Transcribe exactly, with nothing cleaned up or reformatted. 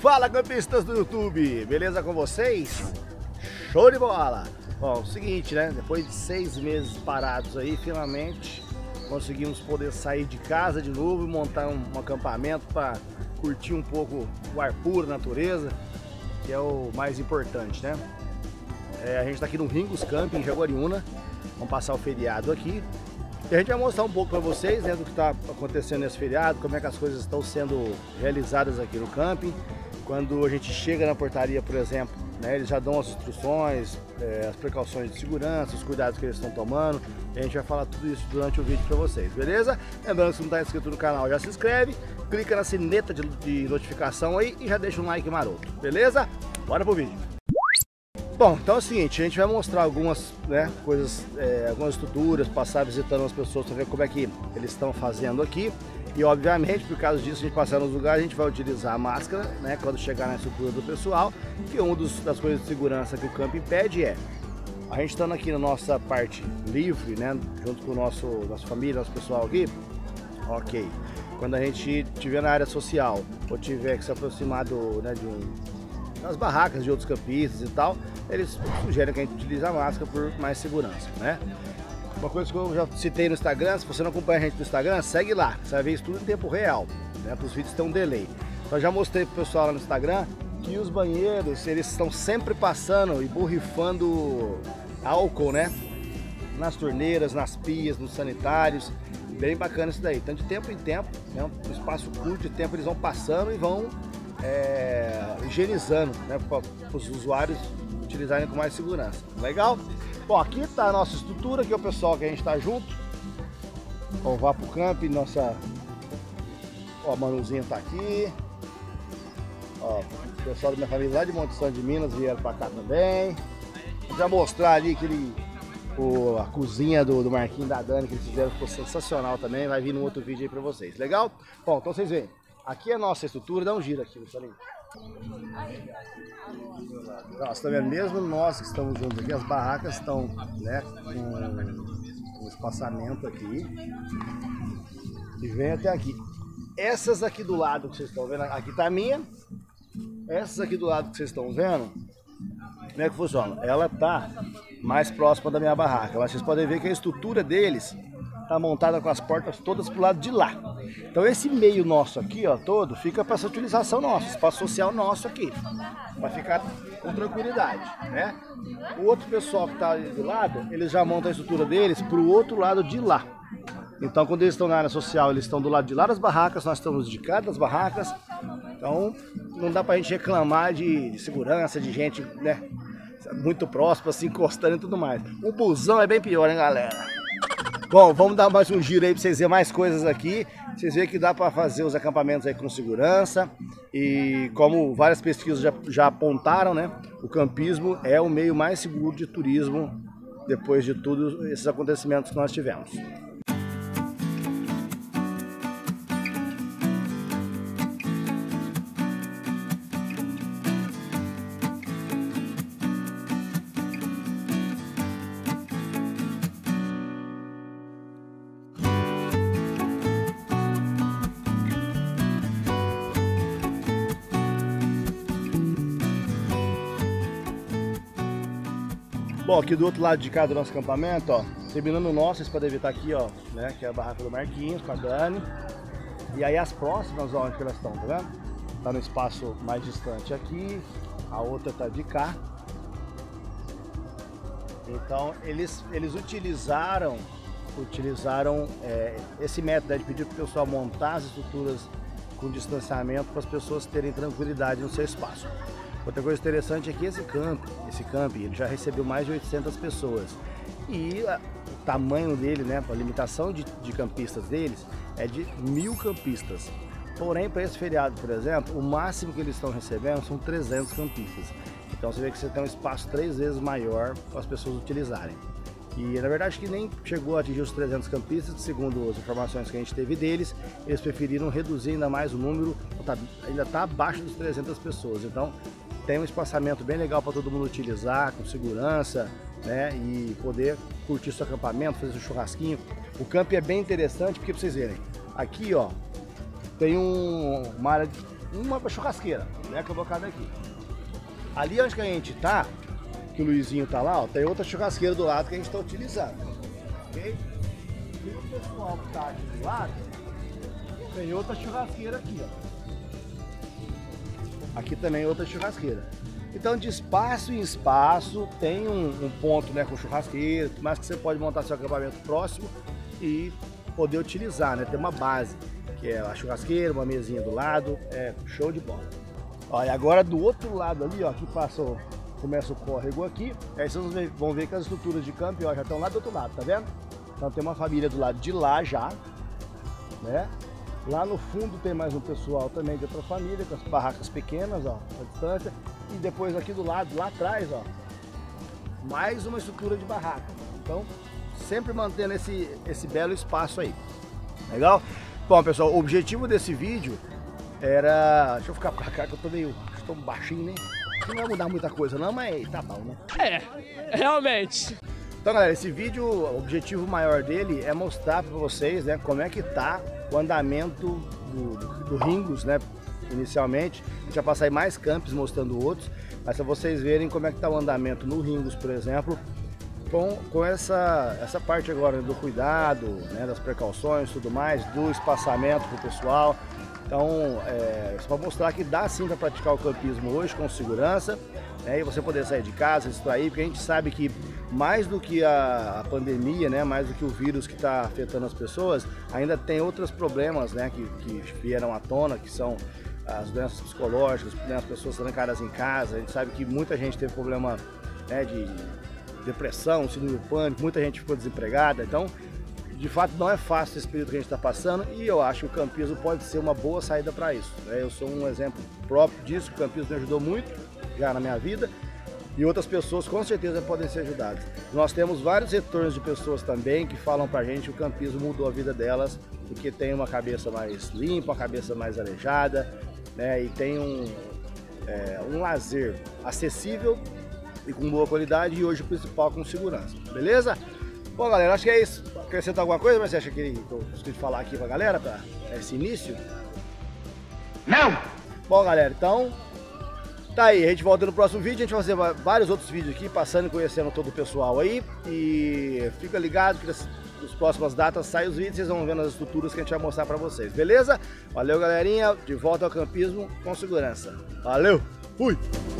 Fala, campistas do YouTube, beleza com vocês? Show de bola! Bom, seguinte, né? Depois de seis meses parados aí, finalmente conseguimos poder sair de casa de novo e montar um, um acampamento para curtir um pouco o ar puro, a natureza, que é o mais importante, né? É, a gente está aqui no Ringos Camping, em Jaguariúna, vamos passar o feriado aqui. E a gente vai mostrar um pouco para vocês, né, do que está acontecendo nesse feriado, como é que as coisas estão sendo realizadas aqui no camping. Quando a gente chega na portaria, por exemplo, né, eles já dão as instruções, é, as precauções de segurança, os cuidados que eles estão tomando. E a gente vai falar tudo isso durante o vídeo para vocês, beleza? Lembrando que se não está inscrito no canal, já se inscreve, clica na sineta de, de notificação aí e já deixa um like maroto, beleza? Bora pro vídeo! Bom, então é o seguinte, a gente vai mostrar algumas, né, coisas, é, algumas estruturas, passar visitando as pessoas para ver como é que eles estão fazendo aqui. E obviamente, por causa disso, a gente passar nos lugares, a gente vai utilizar a máscara, né, quando chegar na estrutura do pessoal, que uma dos, das coisas de segurança que o camping pede é, a gente estando aqui na nossa parte livre, né, junto com o nosso, nossa família, nosso pessoal aqui, ok. Quando a gente estiver na área social, ou tiver que se aproximar do, né, de um... nas barracas de outros campistas e tal, eles sugerem que a gente utilize a máscara por mais segurança, né? Uma coisa que eu já citei no Instagram, se você não acompanha a gente no Instagram, segue lá, você vai ver isso tudo em tempo real, né? Os vídeos têm um delay. Então já mostrei pro pessoal lá no Instagram que os banheiros, eles estão sempre passando e borrifando álcool, né? Nas torneiras, nas pias, nos sanitários. Bem bacana isso daí. Então de tempo em tempo, né? Um espaço curto de tempo, eles vão passando e vão É, higienizando, né, para os usuários utilizarem com mais segurança. Legal? Bom, aqui está a nossa estrutura, aqui é o pessoal que a gente está junto. Vamos lá para o camping, nossa... Ó, a Manuzinha está aqui. Ó, o pessoal da minha família lá de Monte Santo de Minas vieram para cá também. Vou já mostrar ali aquele... O, a cozinha do, do Marquinhos e da Dani que eles fizeram, ficou sensacional também. Vai vir num outro vídeo aí para vocês. Legal? Bom, então vocês veem. Aqui é a nossa estrutura, dá um giro aqui, Salim. Nós estamos vendo, mesmo nós que estamos juntos aqui, as barracas estão, né, com um espaçamento aqui. E vem até aqui. Essas aqui do lado que vocês estão vendo, aqui está a minha. Essas aqui do lado que vocês estão vendo, como é que funciona? Ela está mais próxima da minha barraca. Mas vocês podem ver que a estrutura deles está montada com as portas todas pro lado de lá. Então esse meio nosso aqui, ó, todo, fica para essa utilização nossa, espaço social nosso aqui, para ficar com tranquilidade, né? O outro pessoal que está ali do lado, eles já montam a estrutura deles pro outro lado de lá. Então quando eles estão na área social, eles estão do lado de lá das barracas, nós estamos de cá das barracas. Então não dá pra gente reclamar de, de segurança, de gente, né, muito próxima, se encostando e tudo mais. O busão é bem pior, hein, galera? Bom, vamos dar mais um giro aí para vocês verem mais coisas aqui. Vocês veem que dá para fazer os acampamentos aí com segurança. E como várias pesquisas já, já apontaram, né? O campismo é o meio mais seguro de turismo depois de todos esses acontecimentos que nós tivemos. Bom, aqui do outro lado de cá do nosso acampamento, ó, terminando o nosso, vocês podem ver, tá aqui, ó, né, que é a barraca do Marquinhos, com a Dani. E aí as próximas, ó, onde que elas estão, tá vendo? Tá no espaço mais distante aqui, a outra tá de cá. Então, eles, eles utilizaram, utilizaram é, esse método, né, de pedir para o pessoal montar as estruturas com distanciamento para as pessoas terem tranquilidade no seu espaço. Outra coisa interessante é que esse camping, esse camping, ele já recebeu mais de oitocentas pessoas. E a, o tamanho dele, né, a limitação de, de campistas deles é de mil campistas. Porém, para esse feriado, por exemplo, o máximo que eles estão recebendo são trezentos campistas. Então você vê que você tem um espaço três vezes maior para as pessoas utilizarem. E na verdade que nem chegou a atingir os trezentos campistas, segundo as informações que a gente teve deles, eles preferiram reduzir ainda mais o número, tá, ainda está abaixo dos trezentas pessoas. Então tem um espaçamento bem legal para todo mundo utilizar, com segurança, né, e poder curtir seu acampamento, fazer seu churrasquinho. O camping é bem interessante porque, para vocês verem, aqui ó, tem um, uma área uma para churrasqueira, né, colocada aqui. Ali onde que a gente tá, que o Luizinho tá lá, ó, tem outra churrasqueira do lado que a gente tá utilizando, ok? E o pessoal que tá aqui do lado, tem outra churrasqueira aqui, ó. Aqui também outra churrasqueira. Então, de espaço em espaço, tem um, um ponto, né, com churrasqueira, mas que você pode montar seu acampamento próximo e poder utilizar, né? Tem uma base, que é a churrasqueira, uma mesinha do lado, é show de bola. Ó, e agora do outro lado ali, ó, que passa o, começa o córrego aqui, aí vocês vão ver que as estruturas de campo, ó, já estão lá do outro lado, tá vendo? Então tem uma família do lado de lá já, né? Lá no fundo tem mais um pessoal também de outra família, com as barracas pequenas, ó, à distância. E depois aqui do lado, lá atrás, ó, mais uma estrutura de barraca. Então, sempre mantendo esse, esse belo espaço aí. Legal? Bom, pessoal, o objetivo desse vídeo era... Deixa eu ficar pra cá que eu tô meio... Estou baixinho, né? Não vai mudar muita coisa não, mas tá bom, né? É, realmente. Então, galera, esse vídeo, o objetivo maior dele é mostrar para vocês, né, como é que tá o andamento do, do, do Ringos, né, inicialmente. A gente vai passar aí mais campos mostrando outros, mas para vocês verem como é que tá o andamento no Ringos, por exemplo, com, com essa, essa parte agora do cuidado, né, das precauções e tudo mais, do espaçamento para o pessoal. Então, é, só para mostrar que dá sim para praticar o campismo hoje com segurança, né, e você poder sair de casa, distrair, porque a gente sabe que mais do que a, a pandemia, né, mais do que o vírus que está afetando as pessoas, ainda tem outros problemas, né, que, que vieram à tona, que são as doenças psicológicas, né, as pessoas trancadas em casa. A gente sabe que muita gente teve problema, né, de depressão, síndrome do pânico, muita gente ficou desempregada. Então, de fato, não é fácil esse período que a gente está passando, e eu acho que o campismo pode ser uma boa saída para isso, né? Eu sou um exemplo próprio disso, que o campismo me ajudou muito já na minha vida, e outras pessoas com certeza podem ser ajudadas. Nós temos vários retornos de pessoas também que falam pra gente que o campismo mudou a vida delas, porque tem uma cabeça mais limpa, uma cabeça mais arejada, né, e tem um, é, um lazer acessível e com boa qualidade, e hoje o principal com segurança, beleza? Bom, galera, acho que é isso. Acrescentar alguma coisa, mas você acha que eu preciso falar aqui pra galera, pra esse início? Não! Bom, galera, então tá aí, a gente volta no próximo vídeo. A gente vai fazer vários outros vídeos aqui, passando e conhecendo todo o pessoal aí. E fica ligado que nas, nas próximas datas saem os vídeos, vocês vão vendo as estruturas que a gente vai mostrar pra vocês, beleza? Valeu, galerinha, de volta ao campismo com segurança. Valeu, fui!